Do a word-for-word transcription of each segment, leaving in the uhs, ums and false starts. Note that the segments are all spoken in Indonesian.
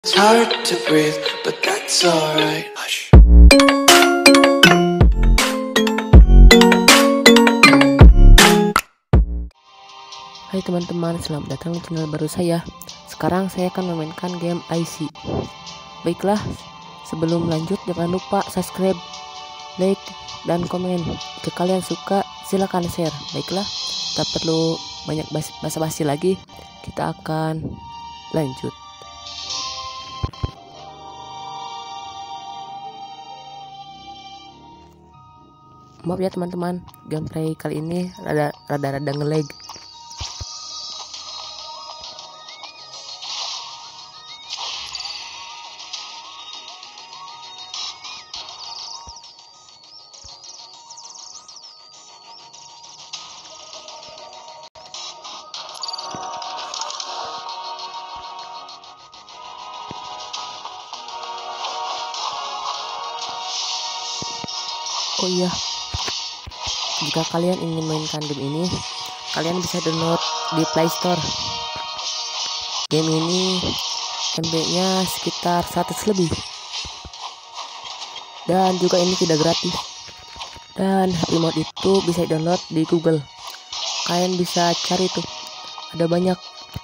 It's hard to breathe, but that's alright. Hush. Hai teman-teman, selamat datang di channel baru saya. Sekarang saya akan memainkan game I C. Baiklah, sebelum lanjut jangan lupa subscribe, like, dan komen. Jika kalian suka, silahkan share. Baiklah, tak perlu banyak basa-basi lagi, kita akan lanjut. Maaf ya teman-teman, gameplay kali ini rada rada-rada nge-lag. Oh iya, jika kalian ingin mainkan game ini, kalian bisa download di Play Store. Game ini M B-nya sekitar seratus lebih. Dan juga ini tidak gratis. Dan happy mode itu bisa download di Google. Kalian bisa cari tuh, ada banyak.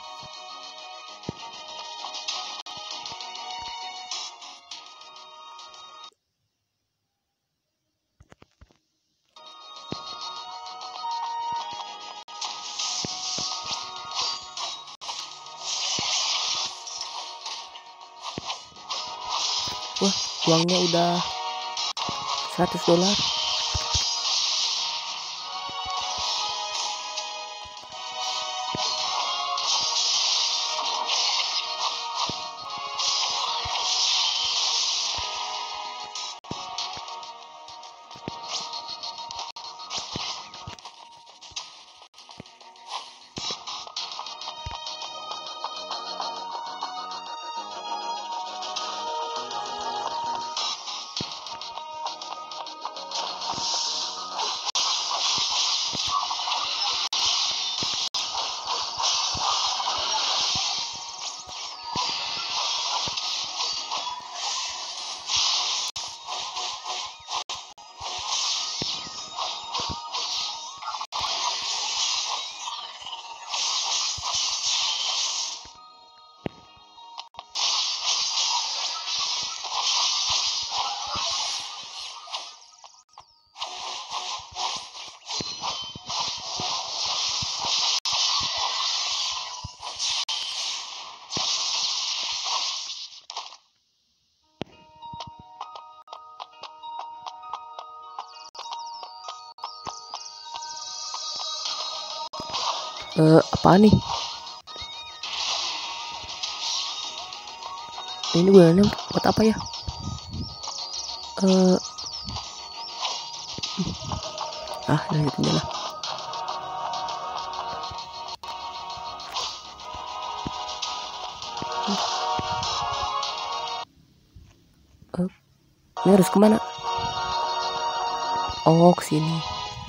Wah, uangnya udah seratus dolar. Eh, apa nih? Ini gunanya buat apa ya? Eh, ah, lanjutin lah. Eh, ini harus kemana? Oh, kesini.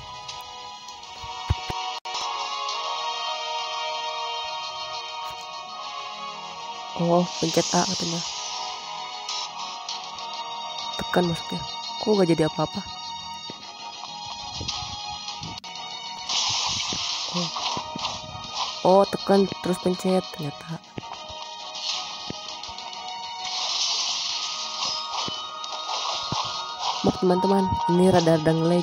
Oh, pencet A katanya. Tekan maksudnya. Kok gak jadi apa-apa? Oh. Oh, tekan terus pencet ternyata. Maaf teman-teman, ini rada-rada nge-lag.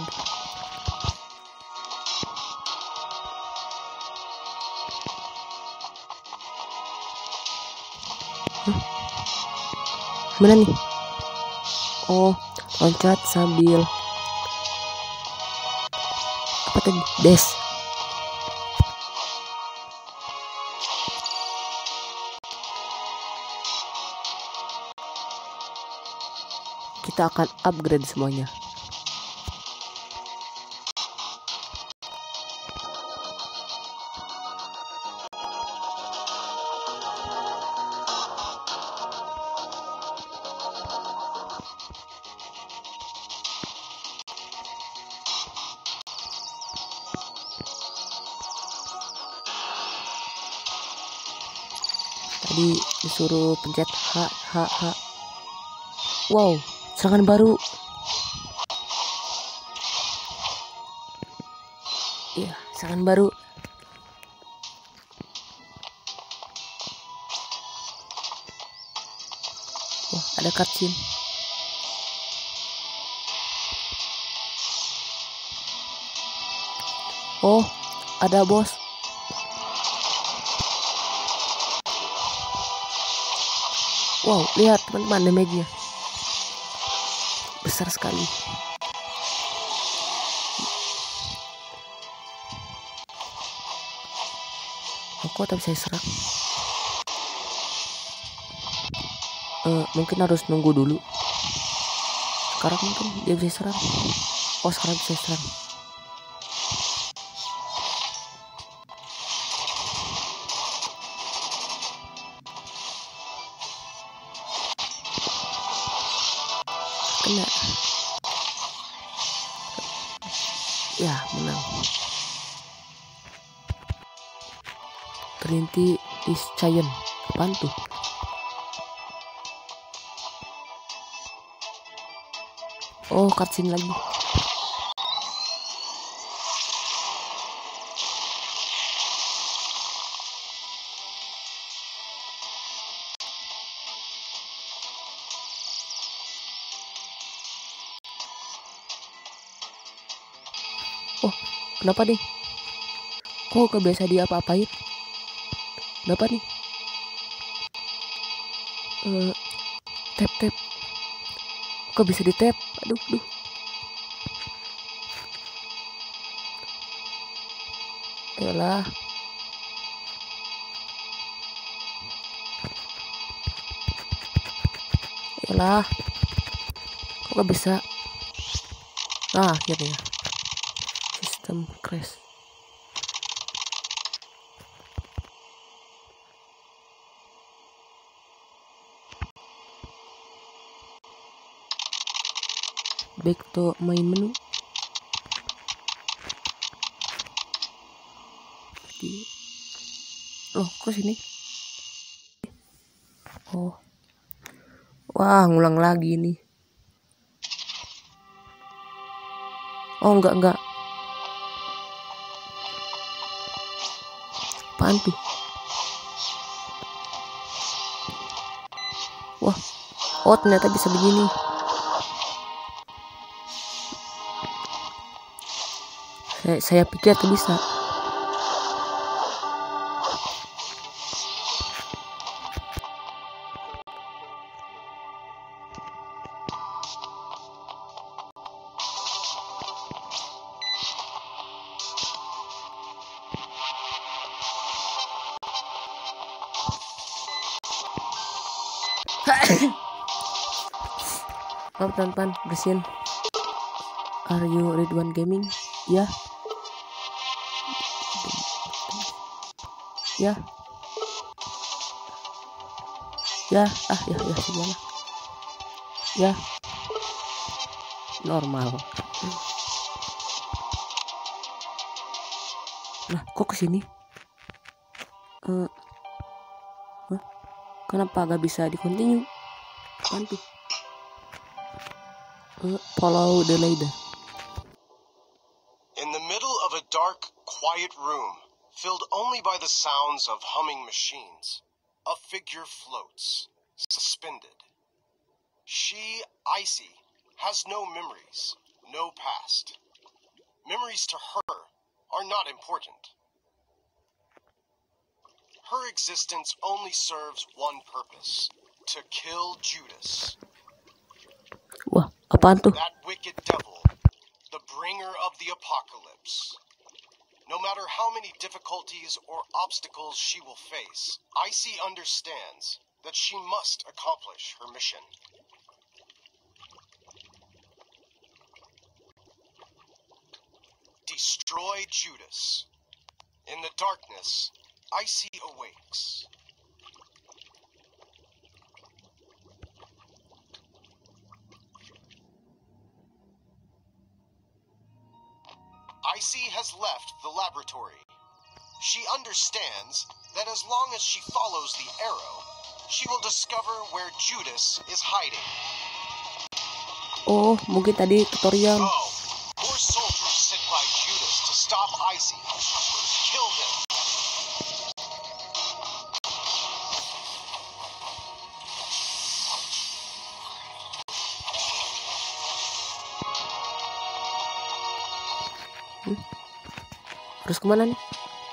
Huh? Mana nih? Oh, loncat sambil apa tadi? Dash. Kita akan upgrade semuanya. Tadi disuruh pencet H H H. Wow, serangan baru. Iya, serangan baru. Wah, ada cutscene. Oh, ada bos. Wow, lihat teman-teman, damage-nya besar sekali. Aku tak bisa serang. Uh, mungkin harus nunggu dulu. Sekarang mungkin dia bisa serang. Oh, sekarang bisa serang. Kena. Ya, menang. Trinity is giant. Apaan tuh? Oh, cutscene lagi. Oh, kenapa nih? Kok gak biasa dia apa-apain? Kenapa nih? Uh, tap tap. Kok bisa di tap? Aduh, aduh. Yalah. Yalah. Kok gak bisa? Ah, akhirnya. System crash. Back to main menu. Loh, kok sini? Oh. Wah, ngulang lagi nih. Oh, enggak, enggak. Apaan tuh? Wah. Oh, ternyata bisa begini. Saya, saya pikir tuh bisa. Maaf teman-teman, bersihin. Are you Ridwan Gaming? Ya. Ya. Ya, ah ya ya gimana? Ya. Normal. Nah, kok kesini? Uh, huh? Kenapa gak bisa di continue? Apaan tuh? Uh, follow the leader. In the middle of a dark, quiet room, filled only by the sounds of humming machines, a figure floats, suspended. She, Icy, has no memories, no past. Memories to her are not important. Her existence only serves one purpose, to kill Judas. Wah, apaan tuh? That wicked devil, the bringer of the apocalypse. No matter how many difficulties or obstacles she will face, Icy understands that she must accomplish her mission. Destroy Judas. In the darkness, Icy awakes. Icy has left the laboratory. She understands that as long as she follows the arrow, she will discover where Judas is hiding. Oh, mungkin tadi tutorial. Oh, more soldiers sent by Judas to stop Icy. Kill them. Hmm? Harus kemana nih?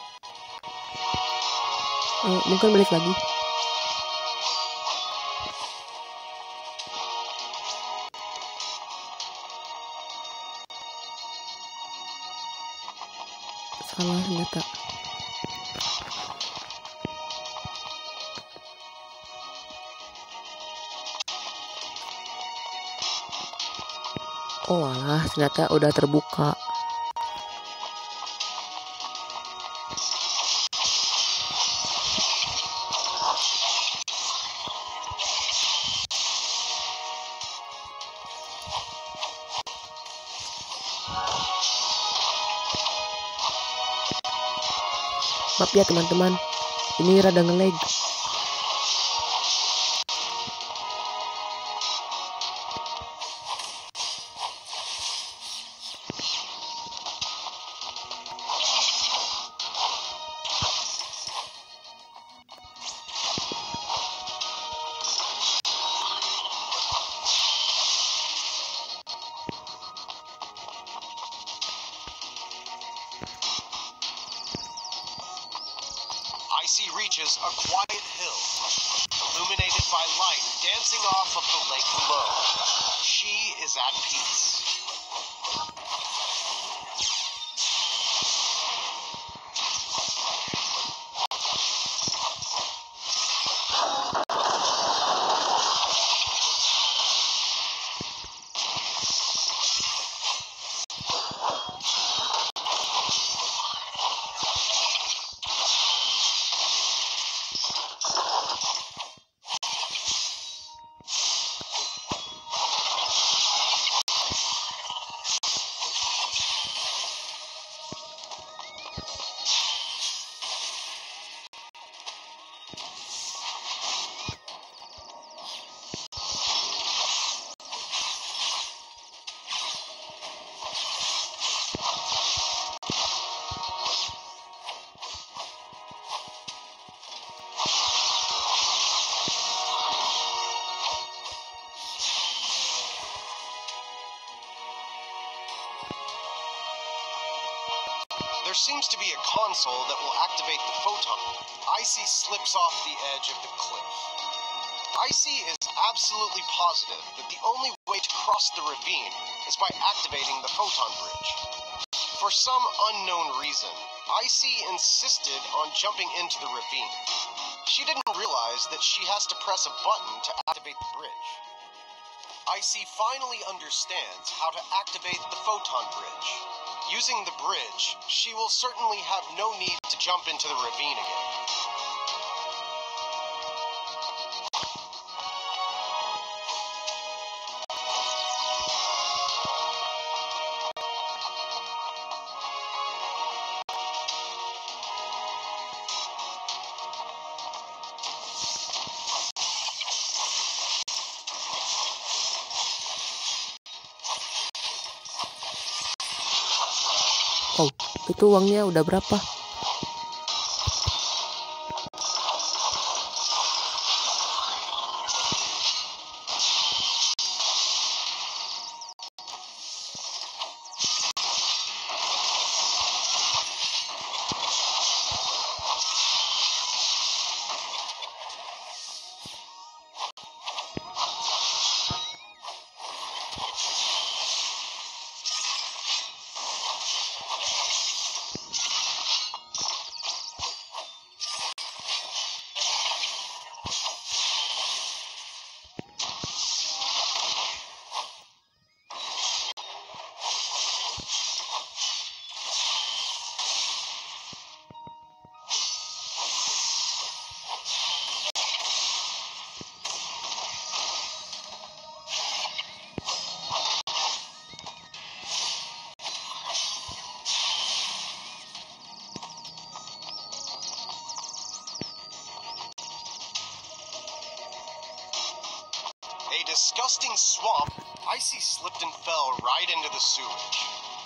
Uh, mungkin balik lagi. Salah senjata. Oh alah, senjata udah terbuka. Maaf ya teman-teman, ini rada nge-lag. Icy reaches a quiet hill, illuminated by light dancing off of the lake below. She is at peace. There seems to be a console that will activate the photon. Icy slips off the edge of the cliff. Icy is absolutely positive that the only way to cross the ravine is by activating the photon bridge. For some unknown reason, Icy insisted on jumping into the ravine. She didn't realize that she has to press a button to activate the bridge. Icy finally understands how to activate the photon bridge. Using the bridge, she will certainly have no need to jump into the ravine again. Oh, itu uangnya udah berapa? disgusting swamp, Icy slipped and fell right into the sewage.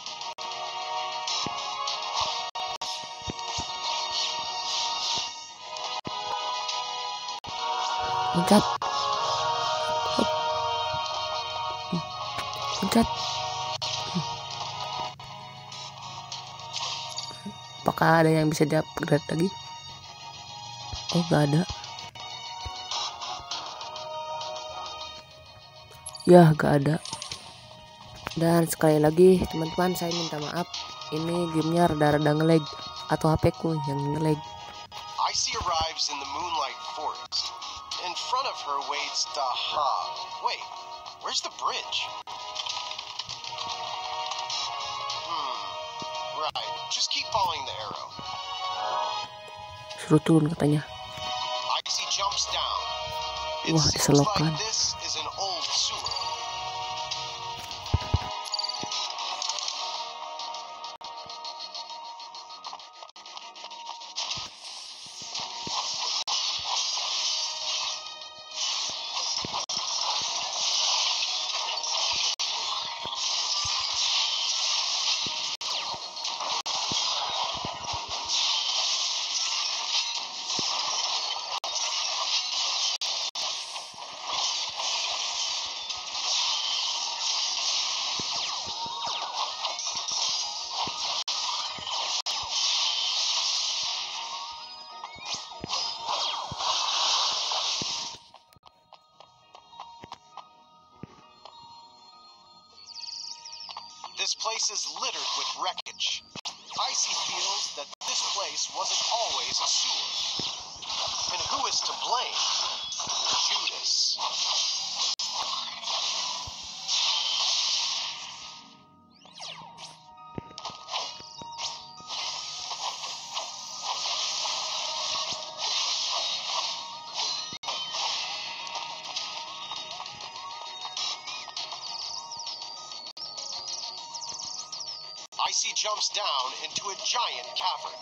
Loncat. Loncat. Apakah ada yang bisa di-upgrade lagi? Oh, gak ada. Ya, gak ada. Dan sekali lagi teman-teman, saya minta maaf. Ini gamenya rada-rada nge-lag, atau H P ku yang nge-lag. Icy arrives in the Moonlight Forest. In front of her waits Daha. Wait, where's the bridge? Hmm, right. Just keep following the arrow. Suruh turun katanya. Icy jumps down. It Wah, seems diselokan. like this is an old sewer. This place is littered with wreckage. Icy feels that this place wasn't always a sewer. And who is to blame? Judas. Icy jumps down into a giant cavern.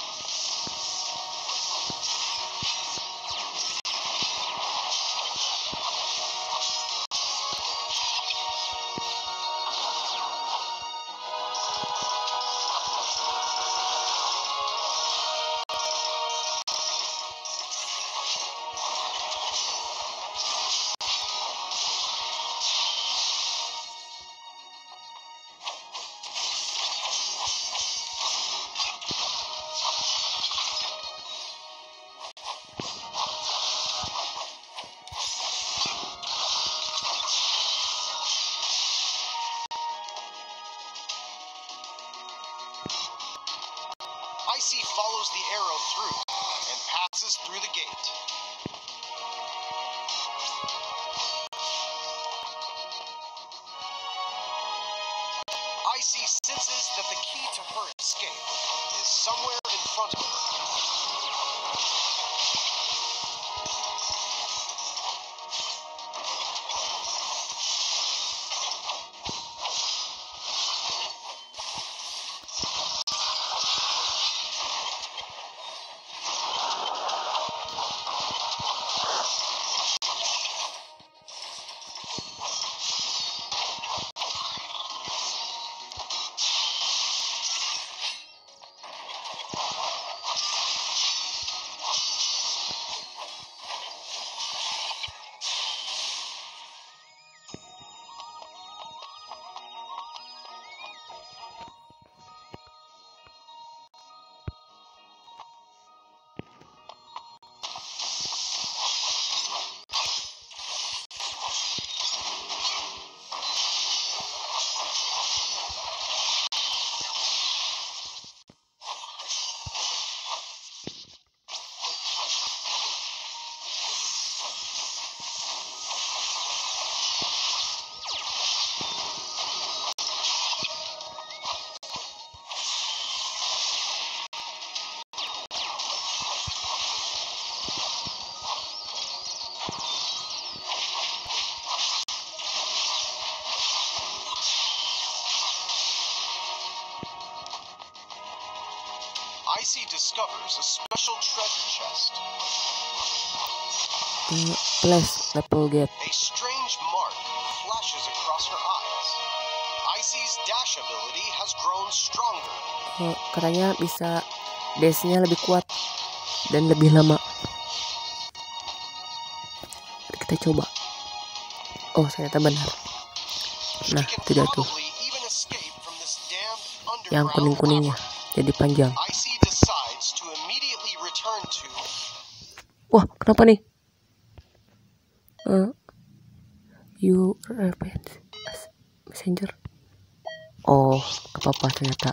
Icy follows the arrow through and passes through the gate. Icy senses that the key to her escape is somewhere in front of her. Icy discovers a special treasure chest. The place level gate. A strange across her eyes. Icy's dash ability has grown stronger. Oh, katanya bisa dash-nya lebih kuat dan lebih lama. Mari kita coba. Oh, ternyata benar. Nah, tidak tuh. Yang kuning-kuningnya jadi panjang. Wah, kenapa nih? Uh, you repent messenger. Oh, apa-apa ternyata.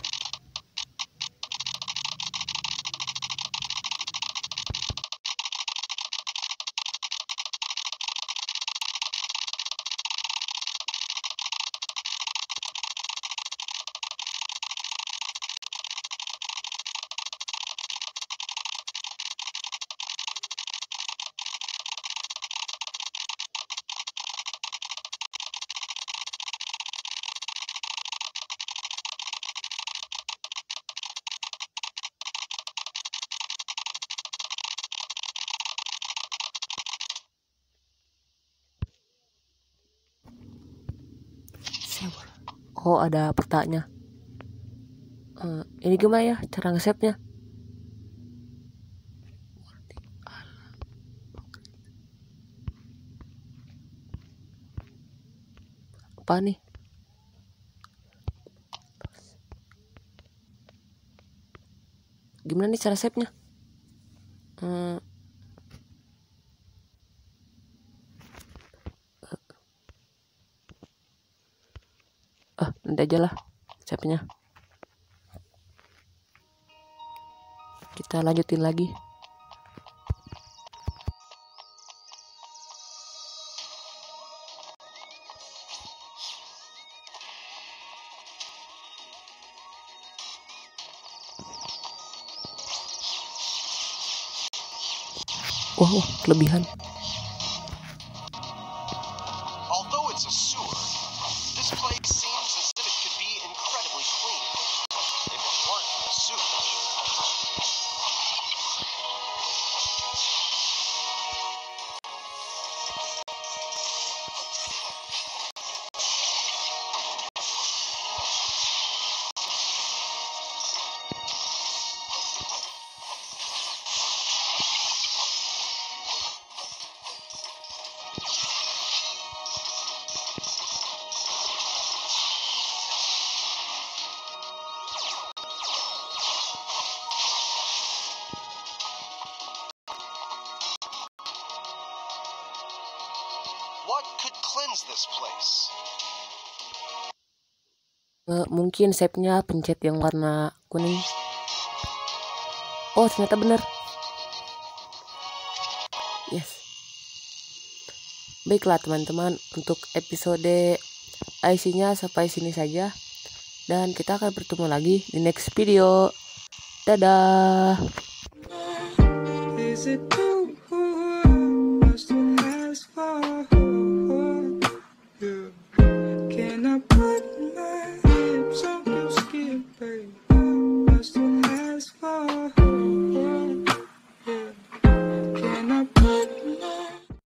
Oh, ada pertanyaan. Uh, ini gimana ya cara nge-save-nya? Apa nih? Gimana nih cara save-nya? Hmm. Ah, nanti aja lah save-nya. Kita lanjutin lagi. Wah, wah, kelebihan. Although it's a sewer, this place seems as if it could be incredibly clean if it weren't for the sewage. What could cleanse this place? Uh, mungkin save-nya pencet yang warna kuning. Oh, ternyata benar. Yes. Baiklah teman-teman, untuk episode I C-nya sampai sini saja. Dan kita akan bertemu lagi di next video. Dadah. Is it too much to ask for? Can I put